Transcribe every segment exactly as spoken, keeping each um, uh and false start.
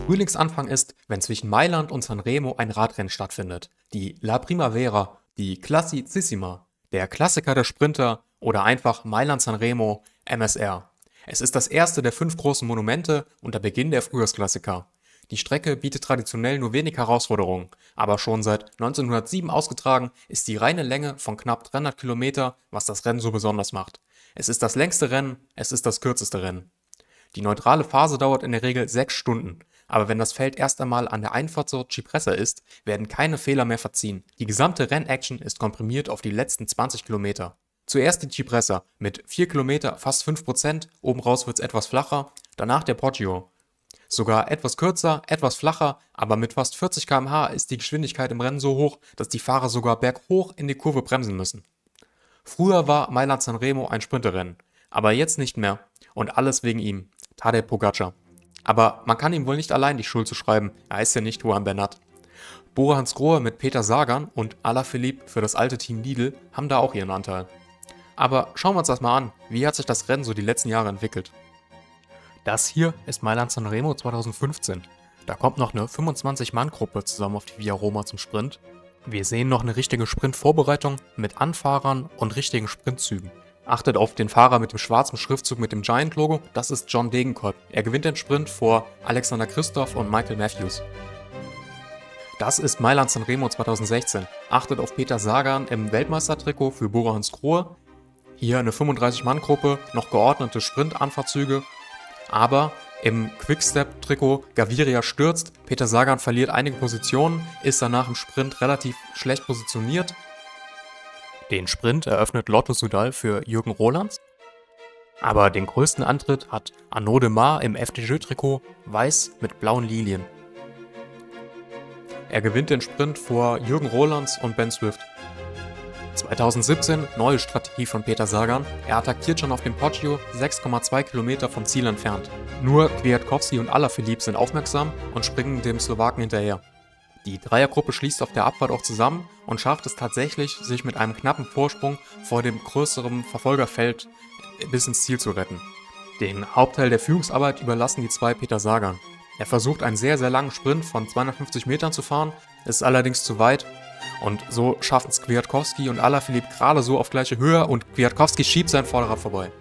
Frühlingsanfang ist, wenn zwischen Mailand und Sanremo ein Radrennen stattfindet. Die La Primavera, die Classicissima, der Klassiker der Sprinter oder einfach Mailand-Sanremo M S R. Es ist das erste der fünf großen Monumente und der Beginn der Frühjahrsklassiker. Die Strecke bietet traditionell nur wenig Herausforderungen, aber schon seit neunzehnhundertsieben ausgetragen ist die reine Länge von knapp dreihundert Kilometer, was das Rennen so besonders macht. Es ist das längste Rennen, es ist das kürzeste Rennen. Die neutrale Phase dauert in der Regel sechs Stunden, aber wenn das Feld erst einmal an der Einfahrt zur Cipressa ist, werden keine Fehler mehr verziehen. Die gesamte Rennaction ist komprimiert auf die letzten zwanzig Kilometer. Zuerst die Cipressa mit vier Kilometer fast fünf Prozent, oben raus wird es etwas flacher, danach der Poggio. Sogar etwas kürzer, etwas flacher, aber mit fast vierzig Kilometer pro Stunde ist die Geschwindigkeit im Rennen so hoch, dass die Fahrer sogar berghoch in die Kurve bremsen müssen. Früher war Mailand-Sanremo ein Sprinterrennen, aber jetzt nicht mehr und alles wegen ihm, Tadej Pogačar. Aber man kann ihm wohl nicht allein die Schuld zuschreiben, er ist ja nicht Juan Bernat. Bora Hansgrohe mit Peter Sagan und Alaphilippe für das alte Team Lidl haben da auch ihren Anteil. Aber schauen wir uns das mal an, wie hat sich das Rennen so die letzten Jahre entwickelt? Das hier ist Mailand-Sanremo zweitausendfünfzehn. Da kommt noch eine fünfundzwanzig-Mann-Gruppe zusammen auf die Via Roma zum Sprint. Wir sehen noch eine richtige Sprintvorbereitung mit Anfahrern und richtigen Sprintzügen. Achtet auf den Fahrer mit dem schwarzen Schriftzug mit dem Giant-Logo, das ist John Degenkolb. Er gewinnt den Sprint vor Alexander Kristoff und Michael Matthews. Das ist Mailand-Sanremo zweitausendsechzehn. Achtet auf Peter Sagan im Weltmeistertrikot für Bora Hansgrohe. Hier eine fünfunddreißig-Mann-Gruppe, noch geordnete Sprint-Anfahrtzüge. Aber im Quickstep-Trikot Gaviria stürzt, Peter Sagan verliert einige Positionen, ist danach im Sprint relativ schlecht positioniert. Den Sprint eröffnet Lotto Soudal für Jürgen Roelands. Aber den größten Antritt hat Arnaud Démare im F D J-Trikot, weiß mit blauen Lilien. Er gewinnt den Sprint vor Jürgen Roelands und Ben Swift. zweitausendsiebzehn, neue Strategie von Peter Sagan. Er attackiert schon auf dem Poggio, sechs Komma zwei Kilometer vom Ziel entfernt. Nur Kwiatkowski und Alaphilippe sind aufmerksam und springen dem Slowaken hinterher. Die Dreiergruppe schließt auf der Abfahrt auch zusammen und schafft es tatsächlich, sich mit einem knappen Vorsprung vor dem größeren Verfolgerfeld bis ins Ziel zu retten. Den Hauptteil der Führungsarbeit überlassen die zwei Peter Sagan. Er versucht einen sehr, sehr langen Sprint von zweihundertfünfzig Metern zu fahren, ist allerdings zu weit. Und so schaffen es Kwiatkowski und Alaphilippe gerade so auf gleiche Höhe und Kwiatkowski schiebt sein Vorderrad vorbei.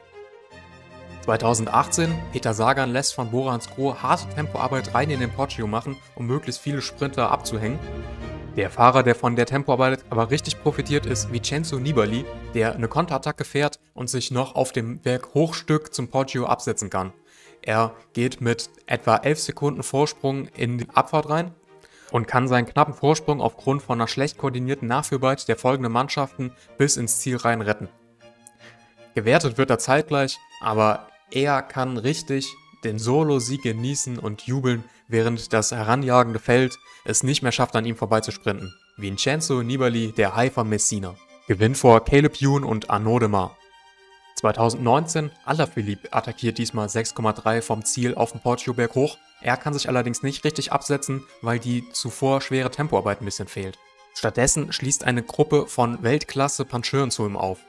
zweitausendachtzehn, Peter Sagan lässt von Bora Hansgrohe harte Tempoarbeit rein in den Poggio machen, um möglichst viele Sprinter abzuhängen. Der Fahrer, der von der Tempoarbeit aber richtig profitiert, ist Vincenzo Nibali, der eine Konterattacke fährt und sich noch auf dem Berghochstück zum Poggio absetzen kann. Er geht mit etwa elf Sekunden Vorsprung in die Abfahrt rein und kann seinen knappen Vorsprung aufgrund von einer schlecht koordinierten Nachführarbeit der folgenden Mannschaften bis ins Ziel rein retten. Gewertet wird er zeitgleich, aber er kann richtig den Solo-Sieg genießen und jubeln, während das heranjagende Feld es nicht mehr schafft, an ihm vorbeizusprinten. Vincenzo Nibali, der Hai von Messina, gewinnt vor Caleb Ewan und Arnaud Démare. zweitausendneunzehn, Alaphilippe attackiert diesmal sechs Komma drei vom Ziel auf dem Poggio berghoch. Er kann sich allerdings nicht richtig absetzen, weil die zuvor schwere Tempoarbeit ein bisschen fehlt. Stattdessen schließt eine Gruppe von Weltklasse-Puncheuren zu ihm auf.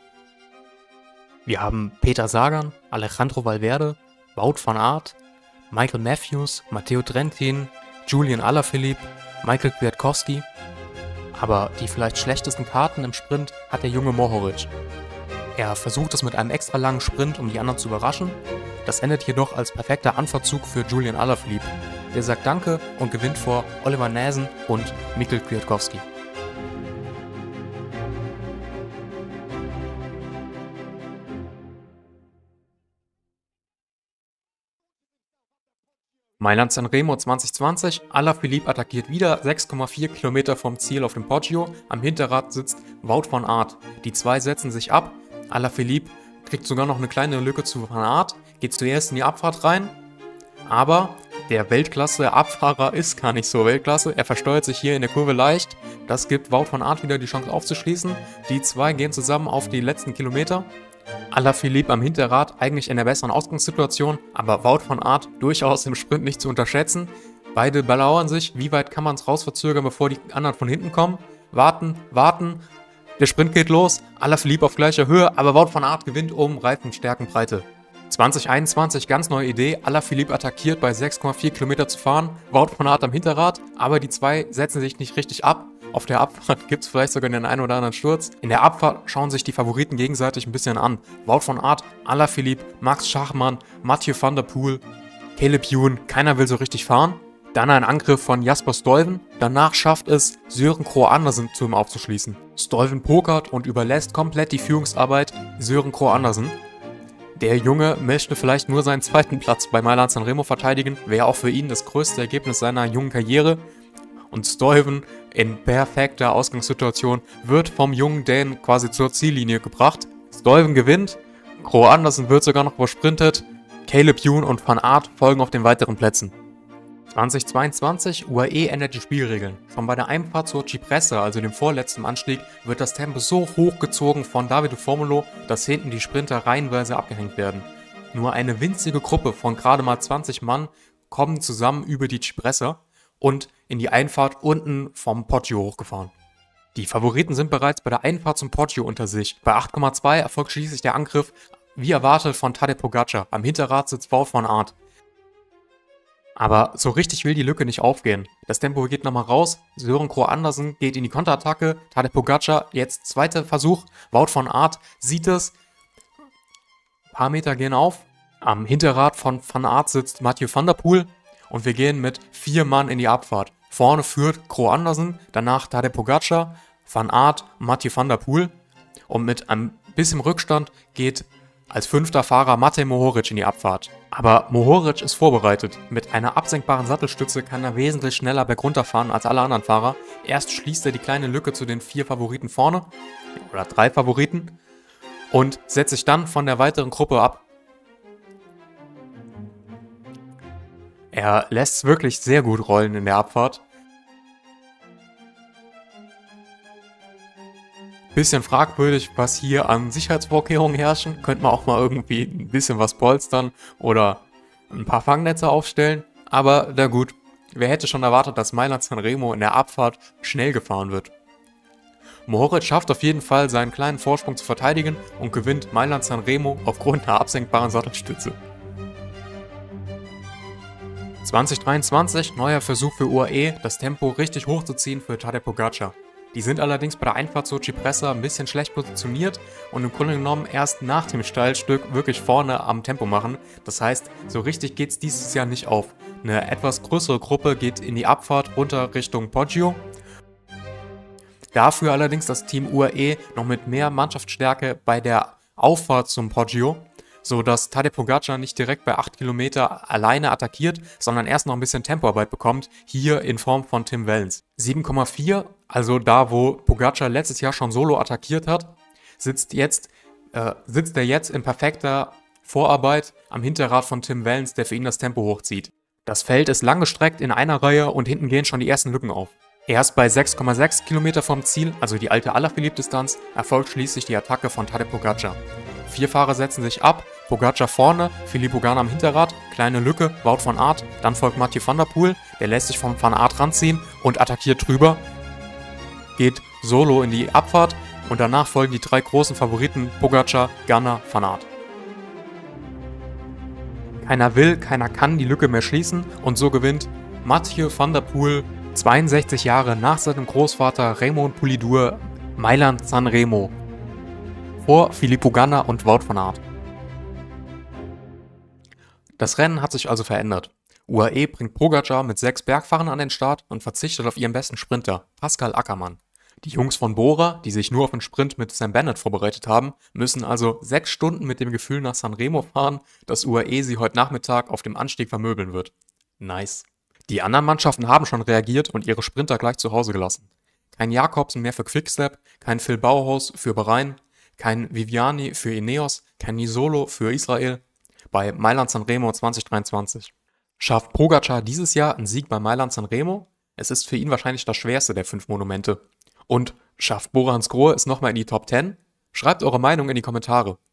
Wir haben Peter Sagan, Alejandro Valverde, Wout van Aert, Michael Matthews, Matteo Trentin, Julian Alaphilippe, Michael Kwiatkowski. Aber die vielleicht schlechtesten Karten im Sprint hat der junge Mohoric. Er versucht es mit einem extra langen Sprint, um die anderen zu überraschen. Das endet jedoch als perfekter Anfahrtzug für Julian Alaphilippe. Der sagt Danke und gewinnt vor Oliver Naesen und Michael Kwiatkowski. Mailand-Sanremo zweitausendzwanzig, Alaphilippe attackiert wieder sechs Komma vier Kilometer vom Ziel auf dem Poggio. Am Hinterrad sitzt Wout van Aert. Die zwei setzen sich ab. Alaphilippe kriegt sogar noch eine kleine Lücke zu Van Aert, geht zuerst in die Abfahrt rein, aber der Weltklasse-Abfahrer ist gar nicht so Weltklasse, er versteuert sich hier in der Kurve leicht, das gibt Wout van Aert wieder die Chance aufzuschließen, die zwei gehen zusammen auf die letzten Kilometer. Alaphilippe am Hinterrad eigentlich in der besseren Ausgangssituation, aber Wout van Aert durchaus im Sprint nicht zu unterschätzen. Beide belauern sich, wie weit kann man es rausverzögern, bevor die anderen von hinten kommen. Warten, warten, der Sprint geht los, Alaphilippe auf gleicher Höhe, aber Wout van Aert gewinnt um Reifenstärkenbreite. zwanzig einundzwanzig, ganz neue Idee, Alaphilippe attackiert bei sechs Komma vier Kilometer zu fahren, Wout van Aert am Hinterrad, aber die zwei setzen sich nicht richtig ab. Auf der Abfahrt gibt es vielleicht sogar den einen oder anderen Sturz. In der Abfahrt schauen sich die Favoriten gegenseitig ein bisschen an. Wout van Aert, Alaphilippe, Max Schachmann, Mathieu van der Poel, Caleb Ewan, keiner will so richtig fahren. Dann ein Angriff von Jasper Stuyven. Danach schafft es Søren Krogh Andersen zu ihm aufzuschließen. Stuyven pokert und überlässt komplett die Führungsarbeit Søren Krogh Andersen. Der Junge möchte vielleicht nur seinen zweiten Platz bei Mailand Sanremo verteidigen, wäre auch für ihn das größte Ergebnis seiner jungen Karriere. Und Stuyven in perfekter Ausgangssituation wird vom jungen Dänen quasi zur Ziellinie gebracht. Stuyven gewinnt, Krogh Andersen wird sogar noch übersprintet, Caleb Ewan und Van Aert folgen auf den weiteren Plätzen. zwanzig zweiundzwanzig U A E ändert die Spielregeln. Schon bei der Einfahrt zur Cipressa, also dem vorletzten Anstieg, wird das Tempo so hochgezogen von Davide Formolo, dass hinten die Sprinter reihenweise abgehängt werden. Nur eine winzige Gruppe von gerade mal zwanzig Mann kommen zusammen über die Cipressa und in die Einfahrt unten vom Poggio hochgefahren. Die Favoriten sind bereits bei der Einfahrt zum Poggio unter sich. Bei acht Komma zwei erfolgt schließlich der Angriff, wie erwartet, von Tadej Pogačar. Am Hinterrad sitzt Wout van Aert. Aber so richtig will die Lücke nicht aufgehen. Das Tempo geht nochmal raus, Søren Krogh Andersen geht in die Konterattacke, Tadej Pogačar jetzt zweiter Versuch, Wout van Aert sieht es, ein paar Meter gehen auf, am Hinterrad von Van Aert sitzt Mathieu van der Poel und wir gehen mit vier Mann in die Abfahrt. Vorne führt Krogh Andersen, danach Tadej Pogačar, Van Aert und Mathieu van der Poel und mit ein bisschen Rückstand geht als fünfter Fahrer Matej Mohoric in die Abfahrt. Aber Mohoric ist vorbereitet. Mit einer absenkbaren Sattelstütze kann er wesentlich schneller bergunter fahren als alle anderen Fahrer. Erst schließt er die kleine Lücke zu den vier Favoriten vorne, oder drei Favoriten, und setzt sich dann von der weiteren Gruppe ab. Er lässt es wirklich sehr gut rollen in der Abfahrt. Bisschen fragwürdig, was hier an Sicherheitsvorkehrungen herrschen. Könnte man auch mal irgendwie ein bisschen was polstern oder ein paar Fangnetze aufstellen. Aber na gut, wer hätte schon erwartet, dass Mailand Sanremo in der Abfahrt schnell gefahren wird. Mohoric schafft auf jeden Fall seinen kleinen Vorsprung zu verteidigen und gewinnt Mailand Sanremo aufgrund einer absenkbaren Sattelstütze. zwanzig dreiundzwanzig, neuer Versuch für U A E, das Tempo richtig hochzuziehen für Tadej Pogačar. Die sind allerdings bei der Einfahrt zur Cipressa ein bisschen schlecht positioniert und im Grunde genommen erst nach dem Steilstück wirklich vorne am Tempo machen. Das heißt, so richtig geht es dieses Jahr nicht auf. Eine etwas größere Gruppe geht in die Abfahrt runter Richtung Poggio. Dafür allerdings das Team U A E noch mit mehr Mannschaftsstärke bei der Auffahrt zum Poggio, sodass Tadej Pogačar nicht direkt bei acht Kilometer alleine attackiert, sondern erst noch ein bisschen Tempoarbeit bekommt, hier in Form von Tim Wellens. sieben Komma vier, also da, wo Pogačar letztes Jahr schon solo attackiert hat, sitzt, jetzt, äh, sitzt er jetzt in perfekter Vorarbeit am Hinterrad von Tim Wellens, der für ihn das Tempo hochzieht. Das Feld ist lang gestreckt in einer Reihe und hinten gehen schon die ersten Lücken auf. Erst bei sechs Komma sechs Kilometer vom Ziel, also die alte Alaphilippe-Distanz, erfolgt schließlich die Attacke von Tadej Pogačar. Vier Fahrer setzen sich ab, Pogačar vorne, Filippo Ganna am Hinterrad, kleine Lücke, Wout van Aert, dann folgt Mathieu van der Poel, der lässt sich von Van Aert ranziehen und attackiert drüber, geht solo in die Abfahrt und danach folgen die drei großen Favoriten Pogačar, Ganna, Van Aert. Keiner will, keiner kann die Lücke mehr schließen und so gewinnt Mathieu van der Poel zweiundsechzig Jahre nach seinem Großvater Raymond Poulidor Mailand Sanremo vor Filippo Ganna und Wout van Aert. Das Rennen hat sich also verändert. U A E bringt Pogačar mit sechs Bergfahrern an den Start und verzichtet auf ihren besten Sprinter, Pascal Ackermann. Die Jungs von Bora, die sich nur auf den Sprint mit Sam Bennett vorbereitet haben, müssen also sechs Stunden mit dem Gefühl nach Sanremo fahren, dass U A E sie heute Nachmittag auf dem Anstieg vermöbeln wird. Nice. Die anderen Mannschaften haben schon reagiert und ihre Sprinter gleich zu Hause gelassen. Kein Jakobsen mehr für Quickstep, kein Phil Bauhaus für Bahrain, kein Viviani für Ineos, kein Nisolo für Israel bei Mailand Sanremo zwanzig dreiundzwanzig. Schafft Pogačar dieses Jahr einen Sieg bei Mailand Sanremo? Es ist für ihn wahrscheinlich das schwerste der fünf Monumente. Und schafft Bora Hansgrohe es nochmal in die Top zehn? Schreibt eure Meinung in die Kommentare.